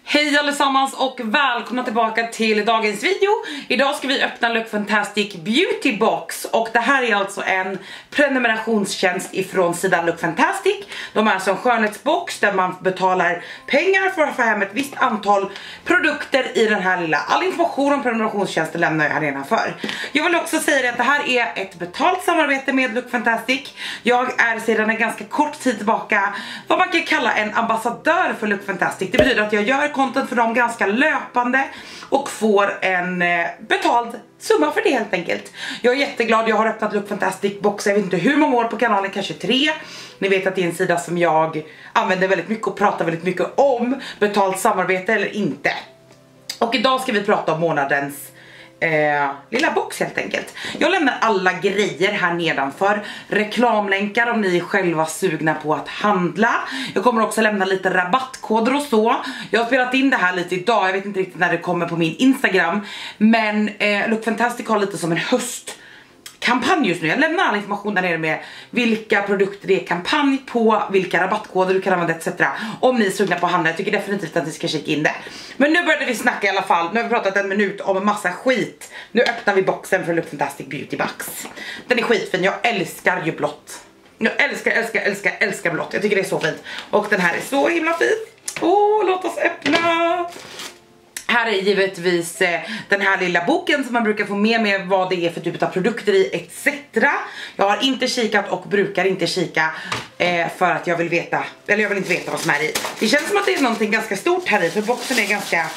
Hej allesammans och välkomna tillbaka till dagens video. Idag ska vi öppna Look Fantastic Beauty Box. Och det här är alltså en prenumerationstjänst ifrån sidan Look Fantastic. De är alltså en skönhetsbox där man betalar pengar för att få hem ett visst antal produkter i den här lilla. All information om prenumerationstjänsten lämnar jag här nedanför. Jag vill också säga att det här är ett betalt samarbete med Look Fantastic. Jag är sedan en ganska kort tid tillbaka vad man kan kalla en ambassadör för Look Fantastic. Det betyder att jag gör content för dem ganska löpande och får en betald summa för det helt enkelt. Jag är jätteglad, jag har öppnat Look Fantastic Box, jag vet inte hur många år på kanalen, kanske 3. Ni vet att det är en sida som jag använder väldigt mycket och pratar väldigt mycket om betalt samarbete eller inte. Och idag ska vi prata om månadens lilla box helt enkelt. Jag lämnar alla grejer här nedanför. Reklamlänkar om ni är själva sugna på att handla. Jag kommer också lämna lite rabattkoder och så. Jag har spelat in det här lite idag. Jag vet inte riktigt när det kommer på min Instagram. Men Look Fantastic har lite som en höstkampanj just nu. Jag lämnar all information där nere med vilka produkter det är kampanj på, vilka rabattkoder du kan använda etc. Om ni är sugna på att handla. Jag tycker definitivt att ni ska kika in det. Men nu började vi snacka i alla fall. Nu har vi pratat en minut om en massa skit. Nu öppnar vi boxen för Look Fantastic Beauty Box. Den är skitfin, jag älskar ju blått. Jag älskar blått. Jag tycker det är så fint. Och den här är så himla fin. Låt oss öppna. Här är givetvis den här lilla boken som man brukar få med vad det är för typ av produkter i etc. Jag har inte kikat och brukar inte kika för att jag vill veta, eller jag vill inte veta vad som är i. Det känns som att det är någonting ganska stort här i, för boxen är ganska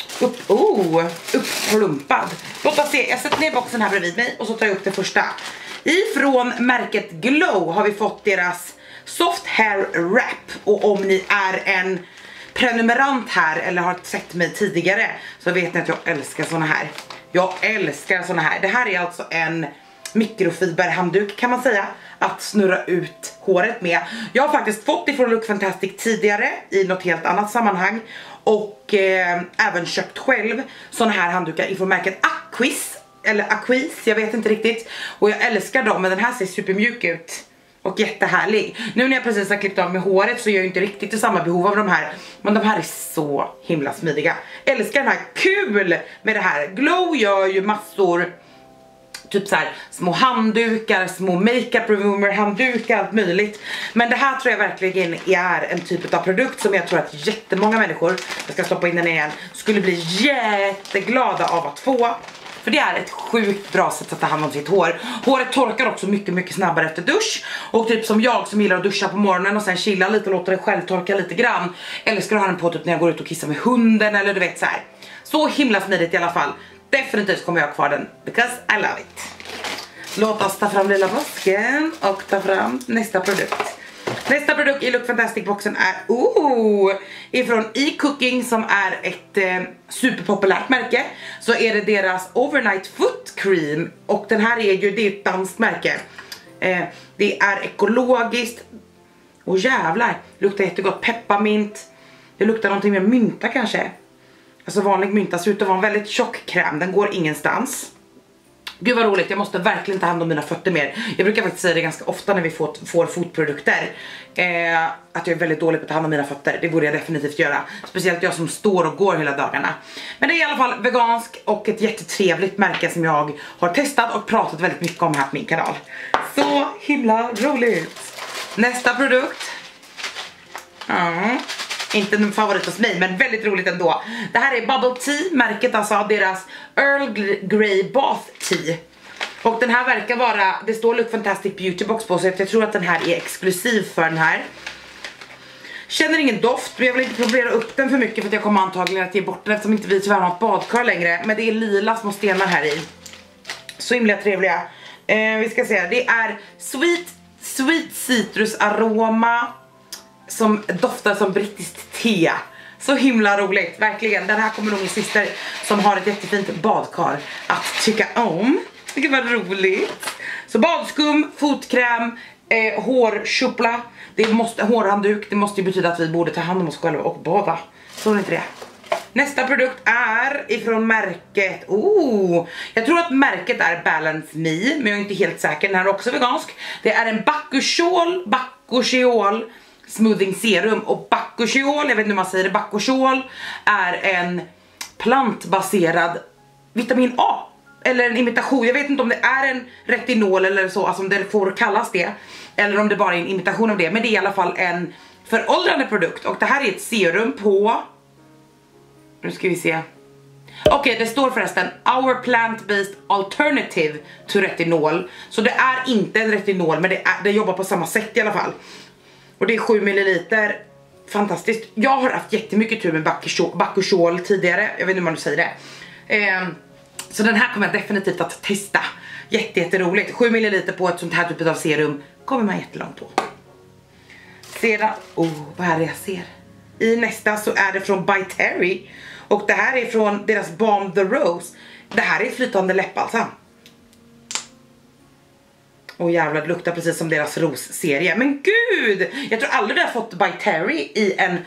upplumpad. Låt oss se, jag sätter ner boxen här bredvid mig och så tar jag upp det första. Ifrån märket Glow har vi fått deras Soft Hair Wrap. Och om ni är en prenumerant här eller har sett mig tidigare så vet ni att jag älskar såna här. Jag älskar såna här. Det här är alltså en mikrofiberhandduk kan man säga, att snurra ut håret med. Jag har faktiskt fått ifrån Look Fantastic tidigare i något helt annat sammanhang. Och även köpt själv såna här handdukar ifrån märket Aquis, jag vet inte riktigt. Och jag älskar dem, men den här ser supermjuk ut och jättehärlig. Nu när jag precis har klippt av med håret så är jag inte riktigt i samma behov av de här. Men de här är så himla smidiga. Älskar den här, kul med det här. Glow gör ju massor, typ så här små handdukar, små makeup remover handdukar, allt möjligt. Men det här tror jag verkligen är en typ av produkt som jag tror att jättemånga människor, jag ska stoppa in den igen, skulle bli jätteglada av att få. För det är ett sjukt bra sätt att ta hand om sitt hår. Håret torkar också mycket snabbare efter dusch. Och typ som jag som gillar att duscha på morgonen och sen chilla lite och låta det själv torka lite grann. Eller ska du ha den på typ när jag går ut och kissar med hunden eller du vet så här. Så himla smidigt i alla fall. Definitivt kommer jag ha kvar den, because I love it. Låt oss ta fram lilla bosken och ta fram nästa produkt. Nästa produkt i Look Fantastic boxen är ifrån E-Cooking, som är ett superpopulärt märke. Så är det deras Overnight Foot Cream. Och den här är ju, det är ett danskt märke. Det är ekologiskt. Och jävlar, det luktar jättegott. Pepparmint. Det luktar någonting med mynta kanske. Alltså vanlig mynta ser ut att vara en väldigt tjock kräm. Den går ingenstans. Gud vad roligt, jag måste verkligen ta hand om mina fötter mer. Jag brukar faktiskt säga det ganska ofta när vi får fotprodukter, att jag är väldigt dålig på att ta hand om mina fötter. Det borde jag definitivt göra. Speciellt jag som står och går hela dagarna. Men det är i alla fall vegansk och ett jättetrevligt märke som jag har testat och pratat väldigt mycket om här på min kanal. Så himla roligt. Nästa produkt. Inte en favorit hos mig, men väldigt roligt ändå. Det här är Bubble Tea, märket alltså, deras Earl Grey Bath Tea. Och den här verkar vara, det står Look Fantastic Beauty Box på, så jag tror att den här är exklusiv för den här. Känner ingen doft, men jag vill inte probera upp den för mycket för att jag kommer antagligen att ge bort den eftersom inte vi tyvärr har ett badkar längre. Men det är lila små stenar här i. Så himla trevliga. Vi ska se, det är sweet citrusaroma som doftar som brittiskt te. Så himla roligt, verkligen. Den här kommer nog min syster som har ett jättefint badkar att tycka om. Vilket var roligt. Så badskum, fotkräm, hårtjuppla, hårhandduk. Det måste ju betyda att vi borde ta hand om oss själva och bada. Så är inte det. Nästa produkt är ifrån märket, jag tror att märket är Balance Me, men jag är inte helt säker. Den här är också vegansk. Det är en Bakuchiol smoothing serum. Och Bakuchiol, jag vet inte hur man säger det, Bakuchiol är en plantbaserad vitamin A. Eller en imitation, jag vet inte om det är en retinol eller så, alltså om det får kallas det. Eller om det bara är en imitation av det, men det är i alla fall en föråldrande produkt. Och det här är ett serum på, nu ska vi se. Okej, det står förresten Our plant-based alternative to retinol. Så det är inte en retinol, men det jobbar på samma sätt i alla fall. Och det är 7 ml. Fantastiskt. Jag har haft jättemycket tur med Bakuchiol tidigare. Jag vet inte om man säger det. Så den här kommer jag definitivt att testa. Jätteroligt. 7 ml på ett sånt här typ av serum kommer man jättelångt på. Sedan, vad är det jag ser? I nästa så är det från By Terry. Och det här är från deras Balm the Rose. Det här är flytande läppbalsam. Och jävlar, det luktar precis som deras rosserie. Men gud! Jag tror aldrig du har fått By Terry i en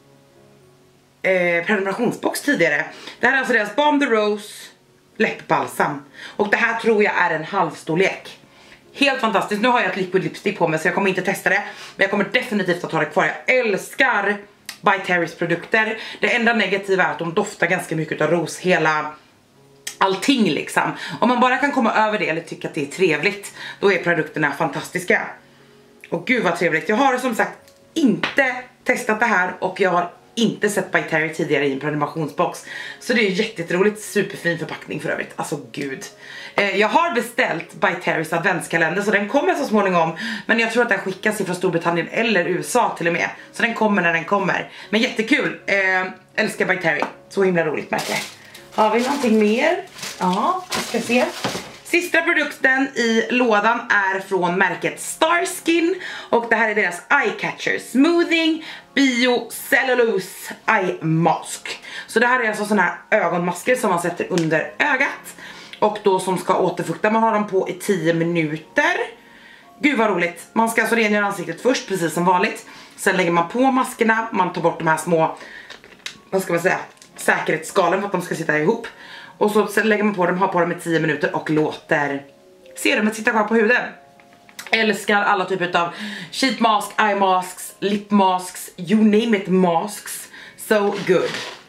prenumerationsbox tidigare. Det här är alltså deras Balm the Rose läppbalsam. Och det här tror jag är en halvstorlek. Helt fantastiskt. Nu har jag ett liquid lipstick på mig så jag kommer inte testa det. Men jag kommer definitivt att ta det kvar. Jag älskar By Terrys produkter. Det enda negativa är att de doftar ganska mycket av ros. Hela allting liksom. Om man bara kan komma över det eller tycka att det är trevligt, då är produkterna fantastiska. Och gud vad trevligt. Jag har som sagt inte testat det här. Och jag har inte sett By Terry tidigare i en prenumerationsbox. Så det är jätteroligt, superfin förpackning för övrigt. Alltså gud. Jag har beställt By Terrys adventskalender, så den kommer så småningom. Men jag tror att den skickas från Storbritannien eller USA till och med. Så den kommer när den kommer. Men jättekul. Älskar By Terry. Så himla roligt märke. Har vi någonting mer? Ja, vi ska se. Sista produkten i lådan är från märket Starskin. Och det här är deras Eye Catcher Smoothing Biocellulose Eye Mask. Så det här är alltså såna här ögonmasker som man sätter under ögat. Och då som ska återfukta. Man har dem på i 10 minuter. Gud vad roligt. Man ska alltså rengöra ansiktet först, precis som vanligt. Sen lägger man på maskerna. Man tar bort de här små, vad ska man säga, säkerhetsskalen för att de ska sitta ihop. Och så sen lägger man på dem, har på dem i 10 minuter och låter serumet sitta kvar på huden. Älskar alla typer av sheet mask, eye masks, lip masks, you name it masks. So good.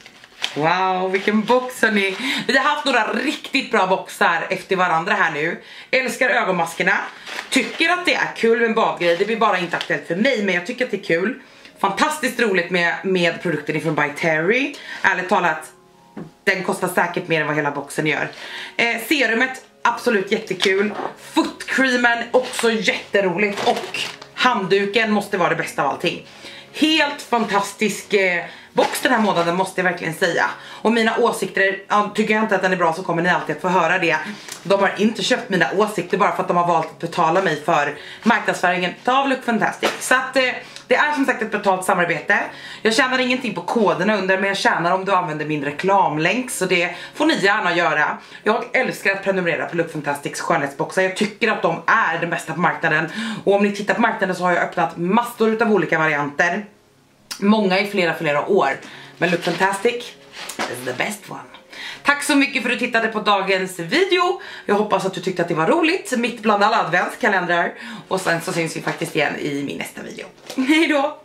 Wow, vilken box hörni. Vi har haft några riktigt bra boxar efter varandra här nu. Älskar ögonmaskerna. Tycker att det är kul med en badgrej. Det blir bara inte aktuellt för mig, men jag tycker att det är kul. Fantastiskt roligt med produkten från By Terry. Ärligt talat, den kostar säkert mer än vad hela boxen gör. Serumet, absolut jättekul. Footcreamen, också jätteroligt. Och handduken måste vara det bästa av allting. Helt fantastisk box den här månaden, måste jag verkligen säga. Och mina åsikter, tycker jag inte att den är bra så kommer ni alltid att få höra det. De har inte köpt mina åsikter bara för att de har valt att betala mig för marknadsföringen av Look Fantastic. Så att det är som sagt ett betalt samarbete. Jag tjänar ingenting på koderna under, men jag tjänar om du använder min reklamlänk. Så det får ni gärna göra. Jag älskar att prenumerera på Look Fantastics skönhetsboxar. Jag tycker att de är det bästa på marknaden. Och om ni tittar på marknaden så har jag öppnat massor av olika varianter. Många i flera år. Men Look Fantastic is the best one. Tack så mycket för att du tittade på dagens video. Jag hoppas att du tyckte att det var roligt. Mitt bland alla adventskalendrar. Och sen så syns vi faktiskt igen i min nästa video. Hej då!